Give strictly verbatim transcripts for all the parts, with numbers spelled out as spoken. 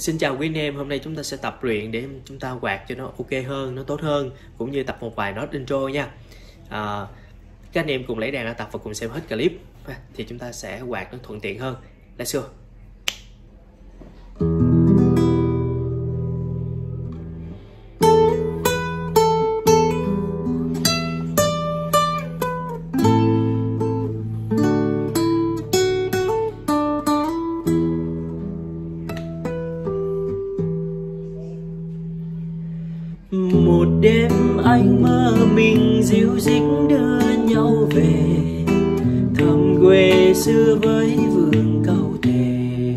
Xin chào quý anh em, hôm nay chúng ta sẽ tập luyện để chúng ta quạt cho nó ok hơn, nó tốt hơn, cũng như tập một vài nốt intro nha. à, Các anh em cùng lấy đàn ra tập và cùng xem hết clip thì chúng ta sẽ quạt nó thuận tiện hơn. Let's go. Một đêm anh mơ mình dịu dít đưa nhau về thăm quê xưa với vườn cau thề.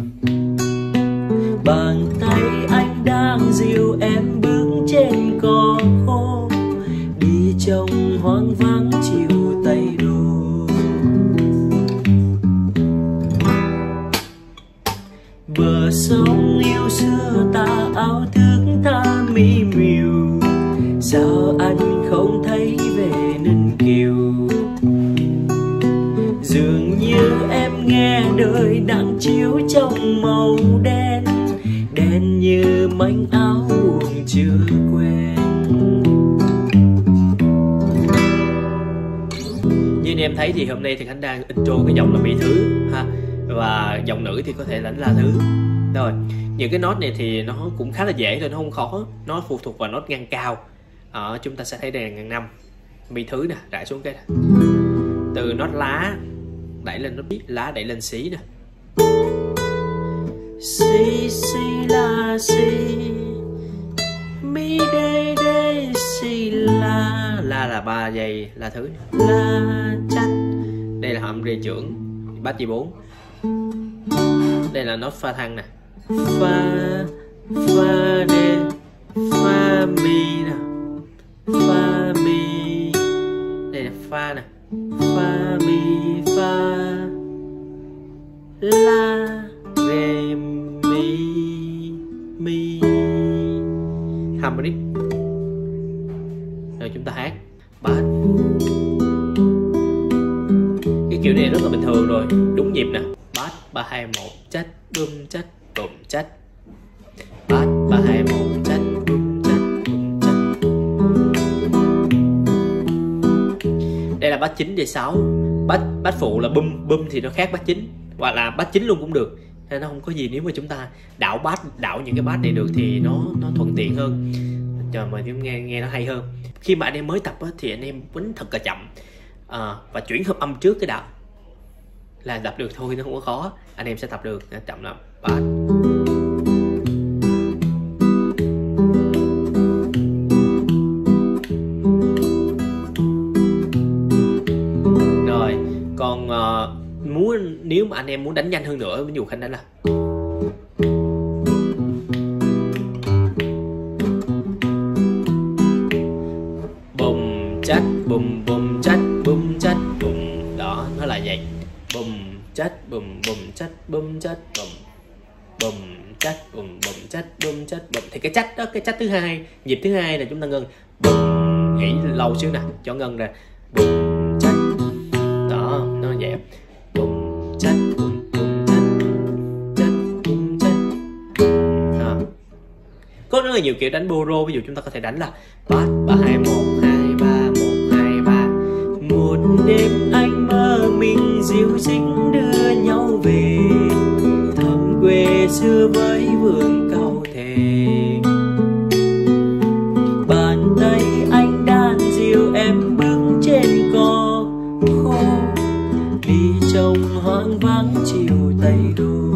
Bàn tay anh đang dìu em bước trên cỏ khô, đi trong hoang vắng chiều Tây Đô. Bờ sông yêu xưa ta áo thước ta mỹ miều, sao anh không thấy về Ninh Kiều? Dường như em nghe đời đang chiếu trong màu đen, đen như manh áo buồn chưa quen. Như anh em thấy thì hôm nay thì Khánh đang intro cái giọng là Mỹ Thứ ha, và giọng nữ thì có thể là La Thứ. Rồi, những cái nốt này thì nó cũng khá là dễ thôi, nó không khó, nó phụ thuộc vào nốt ngang cao. Ở chúng ta sẽ thấy đây là ngang năm, Mi thứ nè, đẩy xuống cái nè. Từ nốt lá đẩy lên nốt biết, lá đẩy lên xí nè. Si si la si, mi đê đê si la. La là ba giây La thứ nè. La chắt. Đây là âm rê trưởng, bát di bốn. Đây là nốt pha thăng nè. Fa fa đê fa mi nè, fa mi. Đây là pha nè. Fa mi fa la re mi mi. Harmonic. Rồi chúng ta hát bát. Cái kiểu này rất là bình thường rồi, đúng nhịp nè. Bát ba hai một chát bum chát bum chát. Bát ba hai một chát bum chát bum chát. Đây là bát chín đề sáu. Bát bát phụ là bum, bum thì nó khác bát chín, hoặc là bát chín luôn cũng được. Nên nó không có gì, nếu mà chúng ta đảo bát, đảo những cái bát này được thì nó nó thuận tiện hơn, cho mà chúng nghe nghe nó hay hơn. Khi mà anh em mới tập á, thì anh em quýnh thật là chậm, à, và chuyển hợp âm trước cái đạo là tập được thôi, nó không có khó. Anh em sẽ tập được chậm lắm. Bát. Rồi còn uh, muốn nếu mà anh em muốn đánh nhanh hơn nữa, ví dụ Khánh đánh là bùm chát bùm bùm chát bùm chát bùm. Đó, nó là vậy. Bùm chát bùm bùm chát bùm chát bùm bùm chát bùm bùm chát bùm chát bùm. Thì cái chát đó, cái chát thứ hai, nhịp thứ hai là chúng ta ngân bùm, nghỉ lâu xíu nè cho ngân ra bùm chát. Đó, nó vậy. Bùm chát bùm bùm chát chát bùm chát. Đó. Có rất là nhiều kiểu đánh boro, ví dụ chúng ta có thể đánh là bát ba hai một hai ba một hai ba. Một đêm anh mơ mình dịu dít đưa nhau về thăm quê xưa với vườn cau thề. Bàn tay anh đan dìu em bước trên cỏ khô, đi trong hoang vắng chiều Tây Đô.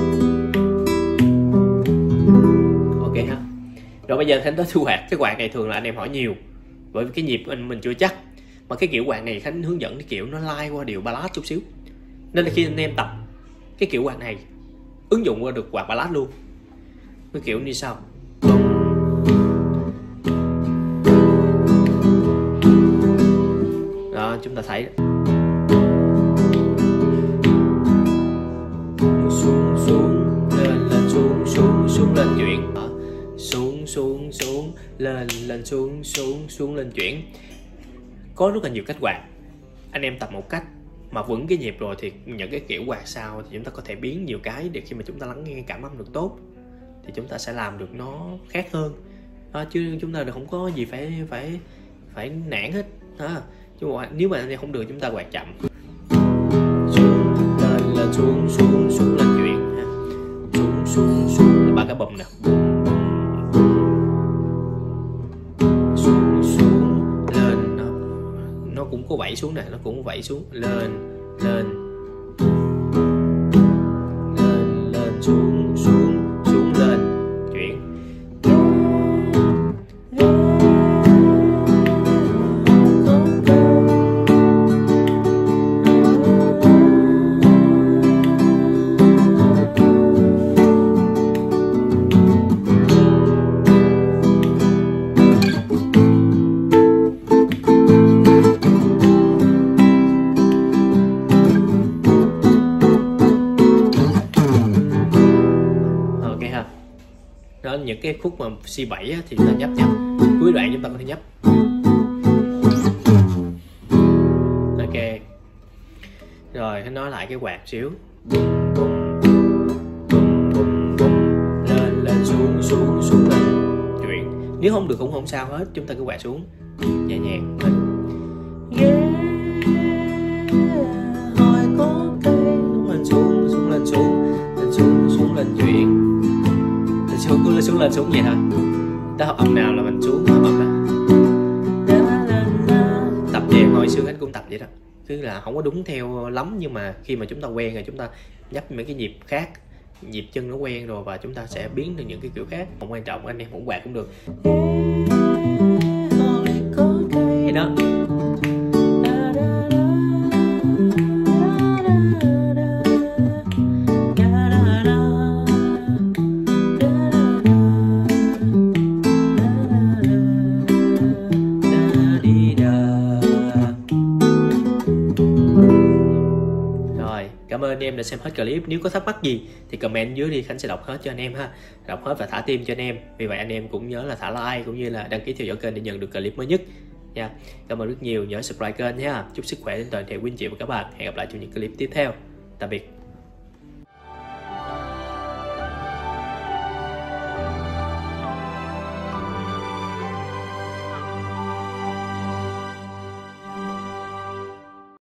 Ok ha. Rồi bây giờ Khánh tới thu quạt. Cái quạt này thường là anh em hỏi nhiều, bởi vì cái nhịp anh mình chưa chắc. Mà cái kiểu quạt này Khánh hướng dẫn cái kiểu nó lai qua điệu ballad chút xíu, nên là khi anh em tập cái kiểu quạt này ứng dụng qua được quạt ballad luôn. Cái kiểu như sau. Đó, chúng ta thấy Xuống xuống lên lên xuống xuống xuống lên chuyển. Đó. Xuống xuống xuống lên lên xuống xuống xuống lên chuyển. Có rất là nhiều cách quạt. Anh em tập một cách mà vững cái nhịp rồi thì những cái kiểu quạt sau thì chúng ta có thể biến nhiều cái để khi mà chúng ta lắng nghe cảm âm được tốt. thì chúng ta sẽ làm được nó khác hơn đó, chứ chúng ta không có gì phải phải phải nản hết đó. Chứ nếu mà không được chúng ta quạt chậm, xuống lên lên xuống xuống xuống lên chuyển ha. Xuống xuống xuống là ba cái bùm nè, xuống xuống lên, nó nó cũng có vẫy xuống nè, nó cũng vẫy xuống, lên lên lên lên xuống xuống xuống lên chuyển. Đó, những cái khúc mà xê bảy á, thì chúng ta nhấp nhấp, cuối đoạn chúng ta có thể nhấp. Ok, rồi hãy nói lại cái quạt xíu, bum bum bum bum bum, lên lên xuống xuống xuống lên chuyển. Nếu không được cũng không sao hết, chúng ta cứ quạt xuống nhẹ nhàng lên. Hỏi có cây lên xuống xuống lên xuống lên xuống xuống lên chuyển. Xuống cứ xuống lên xuống vậy thôi. Ta học âm nào là mình xuống học âm đó. Tập cho em hồi xưa anh cũng tập vậy đó. Cứ là không có đúng theo lắm, nhưng mà khi mà chúng ta quen rồi chúng ta nhấp mấy cái nhịp khác, nhịp chân nó quen rồi và chúng ta sẽ biến được những cái kiểu khác. Không quan trọng, anh em cũng quạt cũng được. Vậy đó. Cảm ơn anh em đã xem hết clip. Nếu có thắc mắc gì thì comment dưới đi, Khánh sẽ đọc hết cho anh em ha. Đọc hết và thả tim cho anh em. Vì vậy anh em cũng nhớ là thả like cũng như là đăng ký theo dõi kênh để nhận được clip mới nhất nha. Cảm ơn rất nhiều, nhớ subscribe kênh nha. Chúc sức khỏe đến toàn thể quý anh chị và các bạn. Hẹn gặp lại trong những clip tiếp theo. Tạm biệt.